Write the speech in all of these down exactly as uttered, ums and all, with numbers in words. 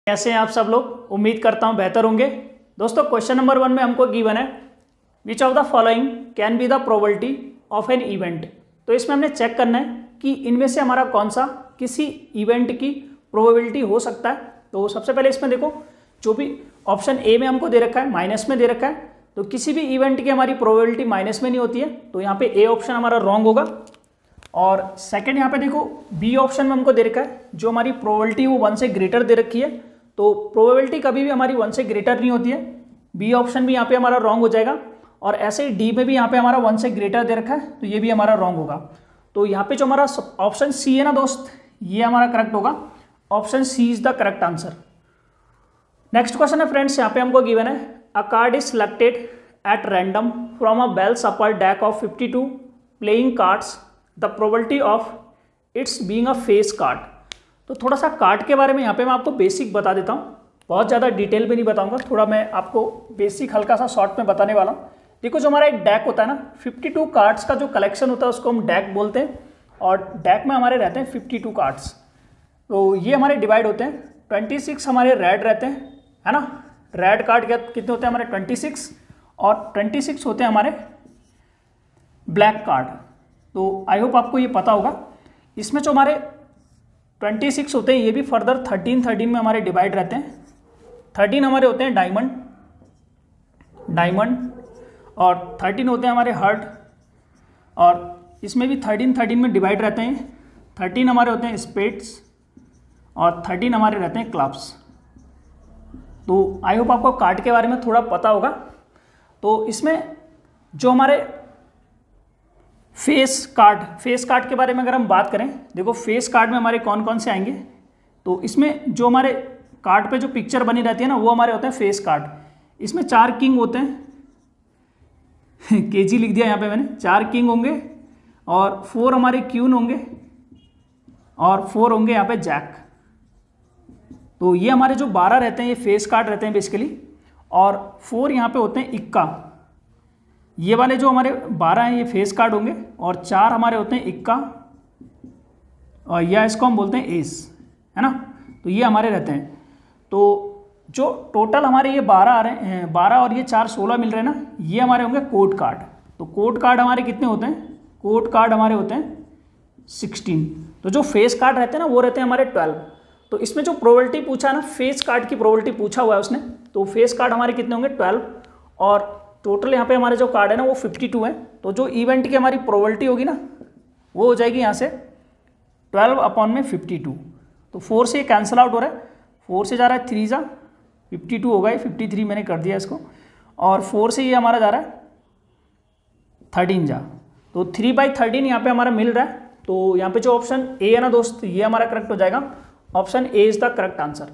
कैसे हैं आप सब लोग। उम्मीद करता हूं बेहतर होंगे। दोस्तों क्वेश्चन नंबर वन में हमको गिवन है which of the following can be the probability of an event. तो इसमें हमने चेक करना है कि इनमें से हमारा कौन सा किसी इवेंट की प्रोबेबिलिटी हो सकता है। तो सबसे पहले इसमें देखो, जो भी ऑप्शन ए में हमको दे रखा है माइनस में दे रखा है, तो किसी भी इवेंट की हमारी प्रोबेबिलिटी माइनस में नहीं होती है, तो यहाँ पे ए ऑप्शन हमारा रॉन्ग होगा। और सेकंड यहाँ पे देखो बी ऑप्शन में हमको दे रखा है जो हमारी प्रोबेबिलिटी वो वन से ग्रेटर दे रखी है, तो प्रोबेबिलिटी कभी भी हमारी वन से ग्रेटर नहीं होती है। बी ऑप्शन भी यहाँ पे हमारा रॉन्ग हो जाएगा। और ऐसे ही डी में भी यहाँ पे हमारा वन से ग्रेटर दे रखा है, तो ये भी हमारा रॉन्ग होगा। तो यहाँ पे जो हमारा ऑप्शन सी है ना दोस्त, ये हमारा करेक्ट होगा। Option C is the correct answer. Next question है फ्रेंड्स, यहाँ पे हमको गिवन है a card is selected at random from a well shuffled deck of fifty two playing cards, the probability of its being a face card. तो थोड़ा सा card के बारे में यहाँ पे मैं आपको बेसिक बता देता हूँ, बहुत ज़्यादा डिटेल में नहीं बताऊँगा, थोड़ा मैं आपको बेसिक हल्का सा शॉर्ट में बताने वाला हूँ। देखो जो हमारा एक डेक होता है ना, फिफ्टी टू कार्ड्स का जो कलेक्शन होता है उसको हम डेक बोलते हैं, और डेक में हमारे रहते हैं फिफ्टी टू कार्ड्स। तो ये हमारे डिवाइड होते हैं, ट्वेंटी सिक्स हमारे रेड रहते हैं, है ना। रेड कार्ड कितने होते हैं हमारे ट्वेंटी सिक्स, और ट्वेंटी सिक्स होते हैं हमारे ब्लैक कार्ड। तो आई होप आपको ये पता होगा। इसमें जो हमारे ट्वेंटी सिक्स होते हैं ये भी फर्दर थर्टीन थर्टीन में हमारे डिवाइड रहते हैं। थर्टीन हमारे होते हैं डायमंड डायमंड और थर्टीन होते हैं हमारे हार्ट, और इसमें भी थर्टीन थर्टीन में डिवाइड रहते हैं। थर्टीन हमारे होते हैं स्पेड्स और थर्टीन हमारे रहते हैं क्लब्स। तो आई होप आपको कार्ड के बारे में थोड़ा पता होगा। तो इसमें जो हमारे फेस कार्ड फेस कार्ड के बारे में अगर हम बात करें, देखो फेस कार्ड में हमारे कौन कौन से आएंगे। तो इसमें जो हमारे कार्ड पे जो पिक्चर बनी रहती है ना, वो हमारे होते हैं फेस कार्ड। इसमें चार किंग होते हैं केजी लिख दिया यहाँ पे मैंने, चार किंग होंगे, और फोर हमारे क्यून होंगे, और फोर होंगे यहाँ पे जैक। तो ये हमारे जो बारह रहते हैं ये फेस कार्ड रहते हैं बेसिकली, और फोर यहाँ पे होते हैं इक्का। ये वाले जो हमारे बारह हैं ये फेस कार्ड होंगे, और चार हमारे होते हैं इक्का, और या इसको हम बोलते हैं एस, है ना। तो ये हमारे रहते हैं। तो जो टोटल हमारे ये बारह आ रहे हैं, बारह और ये चार सोलह मिल रहे हैं ना, ये हमारे होंगे कोड कार्ड। तो कोड कार्ड हमारे कितने होते हैं, कोड कार्ड हमारे होते हैं सिक्सटीन। तो जो फेस कार्ड रहते हैं ना वो रहते हैं हमारे ट्वेल्व। तो इसमें जो प्रोबेबिलिटी पूछा है ना, फेस कार्ड की प्रोबेबिलिटी पूछा हुआ है उसने, तो फेस कार्ड हमारे कितने होंगे ट्वेल्व, और टोटल यहाँ पे हमारे जो कार्ड है ना वो फिफ्टी टू है। तो जो इवेंट की हमारी प्रोबेबिलिटी होगी ना वो हो जाएगी यहाँ से ट्वेल्व अपॉन में फिफ्टी टू। तो फोर से कैंसिल आउट हो रहा है, फोर से जा रहा है थ्री जा फिफ्टी टू होगा, फिफ्टी थ्री मैंने कर दिया इसको, और फोर से ये हमारा जा रहा है थर्टीन जा। तो थ्री बाई थर्टीन यहाँ पे हमारा मिल रहा है। तो यहाँ पे जो ऑप्शन ए है ना दोस्त, ये हमारा करेक्ट हो जाएगा। Option A is the correct answer.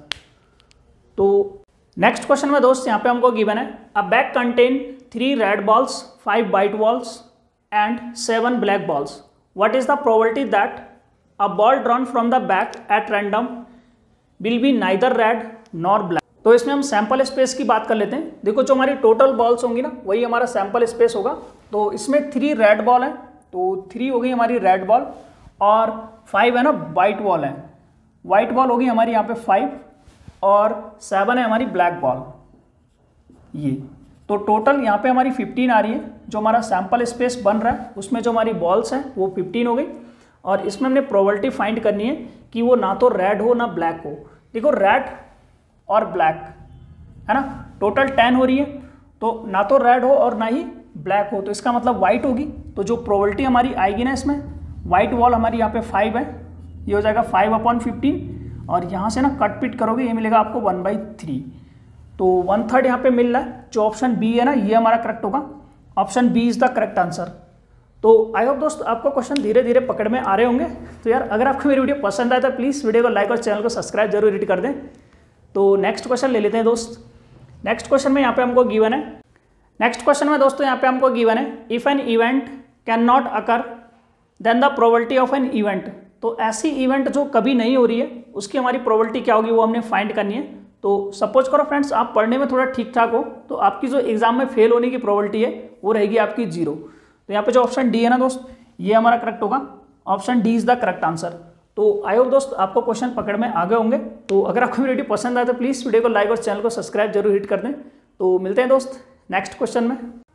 तो नेक्स्ट क्वेश्चन में दोस्त यहाँ पे हमको गिवन है a bag contain three red balls, five white balls and seven black balls. What is the probability that a ball drawn from the bag at random will be neither red nor black. तो इसमें हम sample space की बात कर लेते हैं। देखो जो हमारी टोटल बॉल्स होंगी ना वही हमारा सैंपल स्पेस होगा। तो इसमें थ्री रेड बॉल है, तो थ्री हो गई हमारी रेड बॉल, और फाइव है ना वाइट बॉल है, वाइट बॉल होगी हमारी यहाँ पे फाइव, और सेवन है हमारी ब्लैक बॉल ये। तो टोटल यहाँ पे हमारी फिफ्टीन आ रही है। जो हमारा सैंपल स्पेस बन रहा है उसमें जो हमारी बॉल्स हैं वो फिफ्टीन हो गई, और इसमें हमने प्रोबेबिलिटी फाइंड करनी है कि वो ना तो रेड हो ना ब्लैक हो। देखो रेड और ब्लैक है ना, टोटल टेन हो रही है, तो ना तो रेड हो और ना ही ब्लैक हो, तो इसका मतलब वाइट होगी। तो जो प्रोबेबिलिटी हमारी आएगी ना इसमें, वाइट बॉल हमारी यहाँ पे फाइव है, ये हो जाएगा फाइव अपॉन फिफ्टीन, और यहाँ से ना कट पिट करोगे ये मिलेगा आपको वन बाई थ्री। तो वन थर्ड यहाँ पे मिल रहा है। जो ऑप्शन बी है ना ये हमारा करेक्ट होगा। Option B is the correct answer. तो आई होप दोस्त आपको क्वेश्चन धीरे धीरे पकड़ में आ रहे होंगे। तो यार अगर आपको मेरी वीडियो पसंद आए तो प्लीज़ वीडियो को लाइक और चैनल को सब्सक्राइब जरूर हिट कर दें। तो नेक्स्ट क्वेश्चन ले लेते हैं दोस्त। नेक्स्ट क्वेश्चन में यहाँ पे हमको गिवन है नेक्स्ट क्वेश्चन में दोस्तों यहाँ पे हमको गिवन है if an event can not occur then the probability of an event. तो ऐसी इवेंट जो कभी नहीं हो रही है उसकी हमारी प्रोबेबिलिटी क्या होगी वो हमने फाइंड करनी है। तो सपोज करो फ्रेंड्स आप पढ़ने में थोड़ा ठीक ठाक हो, तो आपकी जो एग्जाम में फेल होने की प्रोबेबिलिटी है वो रहेगी आपकी जीरो। तो यहाँ पे जो ऑप्शन डी है ना दोस्त, ये हमारा करेक्ट होगा। Option D is the correct answer. तो आई होप दोस्त आपको क्वेश्चन पकड़ में आ गए होंगे। तो अगर आपको वीडियो पसंद आए तो प्लीज़ वीडियो को लाइक और चैनल को सब्सक्राइब जरूर हिट कर दें। तो मिलते हैं दोस्त नेक्स्ट क्वेश्चन में।